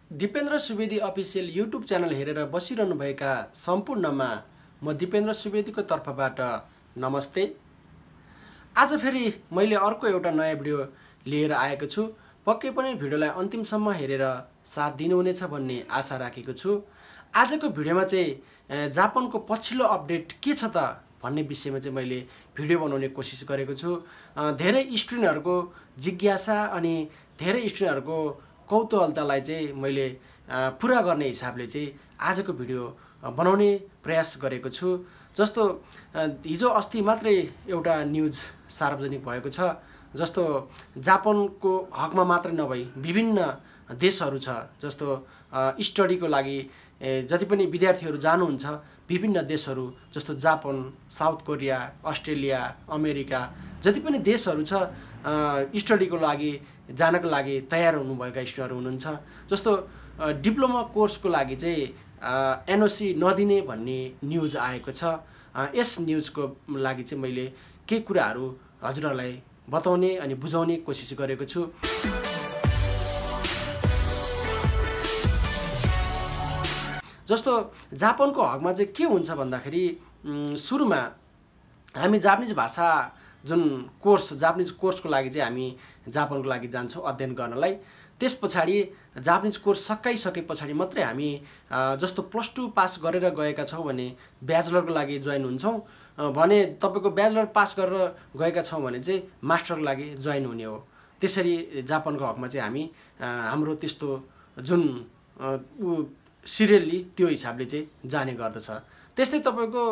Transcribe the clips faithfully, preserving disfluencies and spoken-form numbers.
Dipendra Subedi official YouTube channel हेरेर बसिरहनुभएका सम्पूर्णमा म दिपेन्द्र सुवेदीको तर्फबाट नमस्ते। आज फेरि मैले अर्को एउटा नयाँ भिडियो लिएर आएको छु। पक्कै पनि भिडियोलाई अन्तिमसम्म हेरेर साथ दिनुहुनेछ भन्ने आशा राखेको छु। आजको भिडियोमा चाहिँ जापानको पछिल्लो अपडेट के छ त भन्ने विषयमा चाहिँ मैले भिडियो बनाउने कोसिस गरेको छु। धेरै स्टुडेन्टहरुको जिज्ञासा अनि धेरै स्टुडेन्टहरुको कौतूहलतालाई चाहिँ मैले पूरा गर्ने हिसाबले चाहिँ आजको भिडियो बनाउने प्रयास गरेको छु। जस्तो हिजो अस्ति मात्रै एउटा न्यूज सार्वजनिक भएको छ, जस्तो जापानको हकमा मात्र नभई विभिन्न देशहरू छ, जस्तो स्टडीको लागि जति पनि विद्यार्थीहरू जानुहुन्छ विभिन्न देशहरू जस्तो Japan, South Korea, Australia, America जति पनि देशहरू छ स्टडीको लागि जानको लागि तयार हुनुभएका स्टुडेन्टहरू हुनुहुन्छ। जस्तो डिप्लोमा कोर्सको लागि चाहिँ एनओसी नदिने भन्ने न्यूज आएको छ। यस न्यूजको लागि चाहिँ मैले केही कुराहरू हजुरहरूलाई बताउने अनि बुझाउने कोसिस गरेको छु। जस्तो जापानको हकमा चाहिँ के हुन्छ भन्दाखेरि सुरुमा हामी जापानिज भाषा जुन कोर्स जापानिज कोर्सको लागि चाहिँ हामी जापानको लागि जान्छौँ अध्ययन गर्नलाई। त्यस पछाडि जापानिज कोर्स सकाइसके पछाडि मात्रै हामी जस्तो प्लस टू पास गरेर गएका छौँ भने ब्याचलरको लागि जोइन हुन्छौँ भने तपाईँको ब्याचलर पास गरेर गएका छौँ भने चाहिँ मास्टरको लागि जोइन हुने हो। त्यसरी जापानको हकमा चाहिँ हामी हाम्रो त्यस्तो जुन सिरियल्ली त्यो हिसाबले चाहिँ जाने गर्दछ। त्यस्तै तपाईँको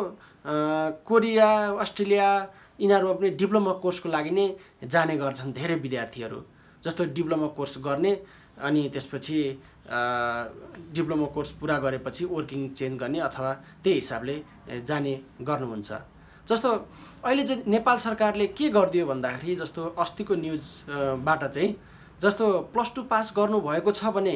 कोरिया, अस्ट्रेलिया यिनीहरूमा पनि डिप्लोमा कोर्सको लागि नै जाने गर्छन् धेरै विद्यार्थीहरू। जस्तो डिप्लोमा कोर्स गर्ने अनि त्यसपछि डिप्लोमा कोर्स पुरा गरेपछि वर्किङ चेन्ज गर्ने अथवा त्यही हिसाबले जाने गर्नुहुन्छ। जस्तो अहिले चाहिँ नेपाल सरकारले के गरिदियो भन्दाखेरि जस्तो अस्तिको न्युजबाट चाहिँ जस्तो प्लस टू पास गर्नुभएको छ भने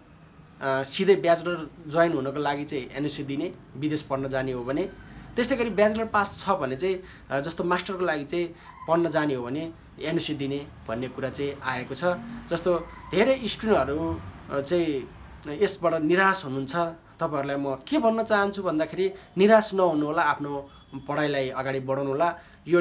सिधै ब्याचलर जोइन हुनको लागि चाहिँ एनओसी दिने, विदेश पढ्न जाने हो भने। त्यस्तै गरी ब्याचलर पास छ भने चाहिँ जस्तो मास्टरको लागि चाहिँ पढ्न जाने हो भने एनओसी दिने भन्ने कुरा चाहिँ आएको छ। जस्तो धेरै स्टुडेन्टहरू चाहिँ यसबाट निराश हुनुहुन्छ। तपाईहरुलाई म के भन्न चाहन्छु भन्दाखेरि निराश नहुनु होला, आफ्नो पढाइलाई अगाडि बढाउनु होला। यो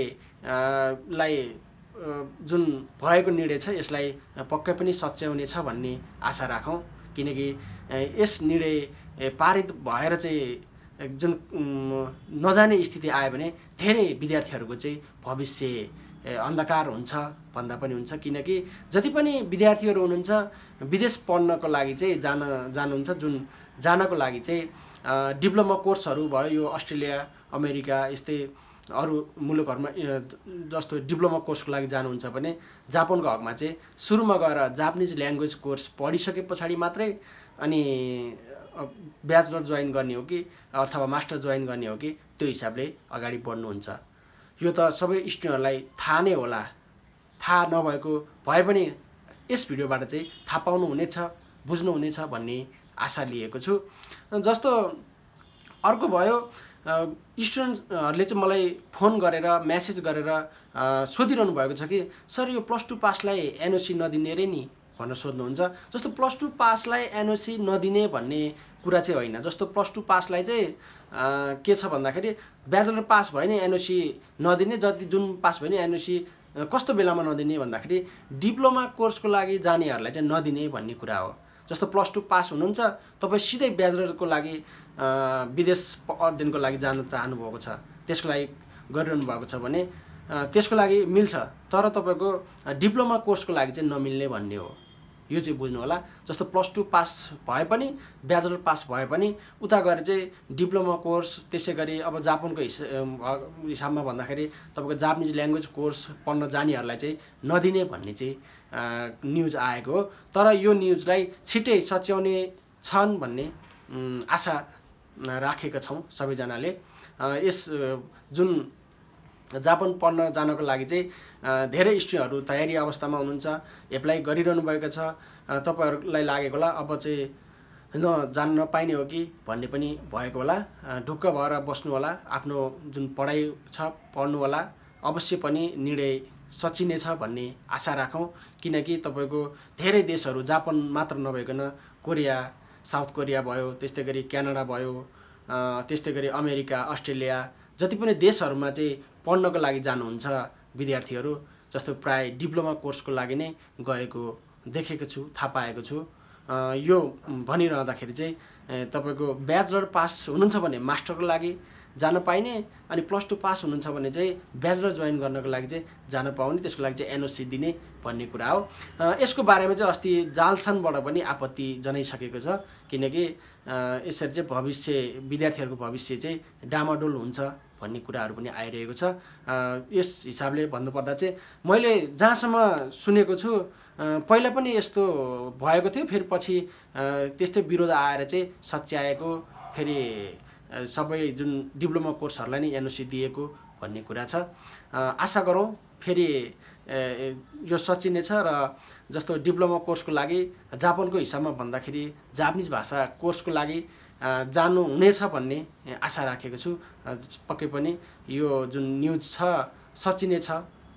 निर्णयलाई जुन भएको निर्णय छ यसलाई पक्कै पनि सच्याउने छ भन्ने आशा राखौँ। किनकि यस निर्णय पारित भएर चाहिँ जुन नजाने स्थिति आयो भने धेरै विद्यार्थीहरूको चाहिँ भविष्य अन्धकार हुन्छ भन्दा पनि हुन्छ। किनकि जति पनि विद्यार्थीहरू हुनुहुन्छ विदेश पढ्नको लागि चाहिँ जान जानुहुन्छ, जुन जानको लागि चाहिँ डिप्लोमा कोर्सहरू भयो, यो अस्ट्रेलिया, अमेरिका यस्तै अरू मुलुकहरूमा जस्तो डिप्लोमा कोर्सको लागि जानुहुन्छ भने जापानको हकमा चाहिँ सुरुमा गएर जापानिज ल्याङ्ग्वेज कोर्स पढिसके पछाडि मात्रै अनि ब्याचलर जोइन गर्ने हो कि अथवा मास्टर जोइन गर्ने हो कि त्यो हिसाबले अगाडि बढ्नुहुन्छ। यो त सबै स्टुडेन्टहरूलाई थाहा नै होला। थाहा नभएको भए पनि यस भिडियोबाट चाहिँ थाहा पाउनुहुनेछ, बुझ्नुहुनेछ भन्ने आशा लिएको छु। जस्तो अर्को भयो स्टुडेन्टहरूले चाहिँ मलाई फोन गरेर मेसेज गरेर सोधिरहनु भएको छ कि सर यो प्लस टू पासलाई एनओसी नदिने रे नि भनेर सोध्नुहुन्छ। जस्तो प्लस टू पासलाई एनओसी नदिने भन्ने कुरा चाहिँ होइन। जस्तो प्लस टू पासलाई चाहिँ के छ भन्दाखेरि ब्याचलर पास भयो नि एनओसी नदिने, जति जुन पास भयो नि एनओसी कस्तो बेलामा नदिने भन्दाखेरि डिप्लोमा कोर्सको लागि जानेहरूलाई चाहिँ नदिने भन्ने कुरा हो। जस्तो प्लस टू पास हुनुहुन्छ तपाईँ सिधै ब्याचलरको लागि विदेश अध्ययनको लागि जान चाहनुभएको छ, त्यसको लागि गरिरहनु भएको छ भने त्यसको लागि मिल्छ, तर तपाईँको डिप्लोमा कोर्सको लागि चाहिँ नमिल्ने भन्ने हो। यो चाहिँ बुझ्नु होला। जस्तो प्लस टू पास भए पनि ब्याचलर पास भए पनि उता गएर चाहिँ डिप्लोमा कोर्स, त्यसै गरी अब जापानको हिसाबमा भन्दाखेरि तपाईँको जापानिज ल्याङ्ग्वेज कोर्स पढ्न जानेहरूलाई चाहिँ नदिने भन्ने चाहिँ न्युज आएको हो। तर यो न्युजलाई छिट्टै सच्याउने छन् भन्ने आशा राखेका छौँ सबैजनाले। यस जुन जापान पढ्न जानको लागि चाहिँ धेरै स्टुडेन्टहरू तयारी अवस्थामा हुनुहुन्छ, एप्लाई गरिरहनु भएको छ। तपाईँहरूलाई लागेको होला अब चाहिँ न जान नपाइने हो कि भन्ने पनि भएको होला। ढुक्क भएर बस्नु होला, आफ्नो जुन पढाइ छ पढ्नु होला। अवश्य पनि निर्णय सचिनेछ भन्ने आशा राखौँ। किनकि तपाईँको धेरै देशहरू जापान मात्र नभइकन कोरिया, साउथ कोरिया भयो, त्यस्तै गरी क्यानाडा भयो, त्यस्तै गरी अमेरिका, अस्ट्रेलिया जति पनि देशहरूमा चाहिँ पढ्नको लागि जानुहुन्छ विद्यार्थीहरू, जस्तो प्राय डिप्लोमा कोर्सको लागि नै गएको देखेको छु, थाहा पाएको छु। यो भनिरहँदाखेरि चाहिँ तपाईँको ब्याचलर पास हुनुहुन्छ भने मास्टरको लागि जान पाइने, अनि प्लस टू पास हुनुहुन्छ भने चाहिँ ब्याचलर जोइन गर्नको लागि चाहिँ जान पाउने, त्यसको लागि चाहिँ एनओसी दिने भन्ने कुरा हो। यसको बारेमा चाहिँ अस्ति जालसानबाट पनि आपत्ति जनाइसकेको छ, किनकि यसरी चाहिँ भविष्य विद्यार्थीहरूको भविष्य चाहिँ डामाडोल हुन्छ भन्ने कुराहरू पनि आइरहेको छ। यस हिसाबले भन्नुपर्दा चाहिँ मैले जहाँसम्म सुनेको छु पहिला पनि यस्तो भएको थियो, फेरि पछि त्यस्तै विरोध आएर चाहिँ सच्याएको, फेरि सबै जुन डिप्लोमा कोर्सहरूलाई नै एनओसी दिएको भन्ने कुरा छ। आशा गरौँ फेरि यो सचिनेछ र जस्तो डिप्लोमा कोर्सको लागि जापानको हिसाबमा भन्दाखेरि जापानिज भाषा कोर्सको लागि जानु हुनेछ भन्ने आशा राखेको छु। पक्कै पनि यो जुन न्युज छ सचिनेछ,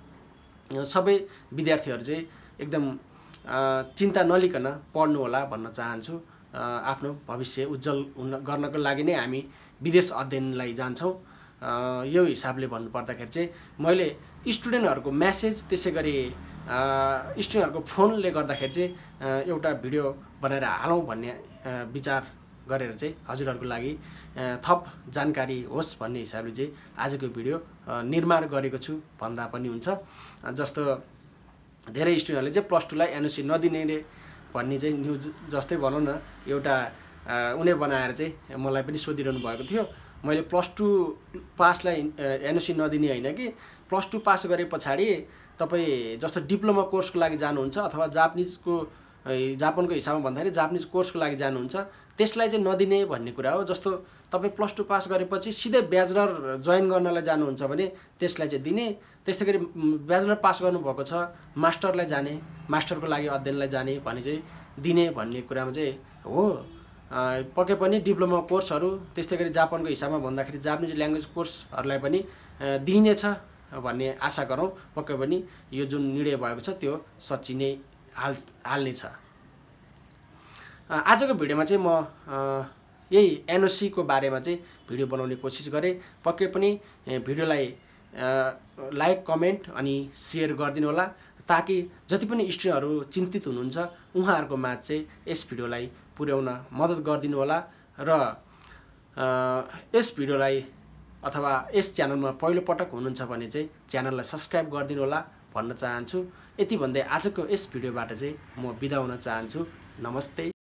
सबै विद्यार्थीहरू चाहिँ एकदम चिन्ता नलिकन पढ्नु होला भन्न चाहन्छु। आफ्नो भविष्य उज्जवल हुन गर्नको लागि नै हामी विदेश अध्ययनलाई जान्छौँ। यो हिसाबले भन्नुपर्दाखेरि चाहिँ मैले स्टुडेन्टहरूको म्यासेज, त्यसै गरी स्टुडेन्टहरूको फोनले गर्दाखेरि चाहिँ एउटा भिडियो बनाएर हालौँ भन्ने विचार गरेर चाहिँ हजुरहरूको लागि थप जानकारी होस् भन्ने हिसाबले चाहिँ आजको भिडियो निर्माण गरेको छु भन्दा पनि हुन्छ। जस्तो धेरै स्टुडेन्टहरूले चाहिँ प्लस टूलाई एनओसी नदिने रे भन्ने चाहिँ न्युज जस्तै भनौँ न, एउटा उनी बनाएर चाहिँ मलाई पनि सोधिरहनु भएको थियो। मैले प्लस टू पासलाई एनओसी नदिने होइन कि, प्लस टू पास गरे पछाडि तपाईँ जस्तो डिप्लोमा कोर्सको लागि जानुहुन्छ अथवा जापानिजको जापानको हिसाबमा भन्दाखेरि जापानिज कोर्सको लागि जानुहुन्छ, त्यसलाई चाहिँ नदिने भन्ने कुरा हो। जस्तो तपाईँ प्लस टू पास गरेपछि सिधै ब्याचलर जोइन गर्नलाई जानुहुन्छ भने त्यसलाई चाहिँ दिने, त्यस्तै गरी ब्याचलर पास गर्नुभएको छ मास्टरलाई जाने, मास्टरको लागि अध्ययनलाई जाने भने चाहिँ दिने भन्ने कुरामा चाहिँ हो। पक्कै पनि डिप्लोमा कोर्सहरू, त्यस्तै गरी जापानको हिसाबमा भन्दाखेरि जापानिज ल्याङ्ग्वेज कोर्सहरूलाई पनि दिइनेछ भन्ने आशा गरौँ। पक्कै पनि यो जुन निर्णय भएको छ त्यो सचिने हाल हाल्ने छ। आजको भिडियोमा चाहिँ म यही एनओसीको बारेमा चाहिँ भिडियो बनाउने कोसिस गरेँ। पक्कै पनि भिडियोलाई लाइक, कमेन्ट अनि सेयर गरिदिनु होला, ताकि जति पनि स्टुडेन्टहरू चिन्तित हुनुहुन्छ उहाँहरूको माझ चाहिँ यस भिडियोलाई पुर्याउन मद्दत गरिदिनु होला। र यस भिडियोलाई अथवा यस च्यानलमा पहिलो पटक हुनुहुन्छ भने चाहिँ च्यानललाई सब्सक्राइब गरिदिनु होला भन्न चाहन्छु। यति भन्दै आजको यस भिडियोबाट चाहिँ म बिदा हुन चाहन्छु। नमस्ते।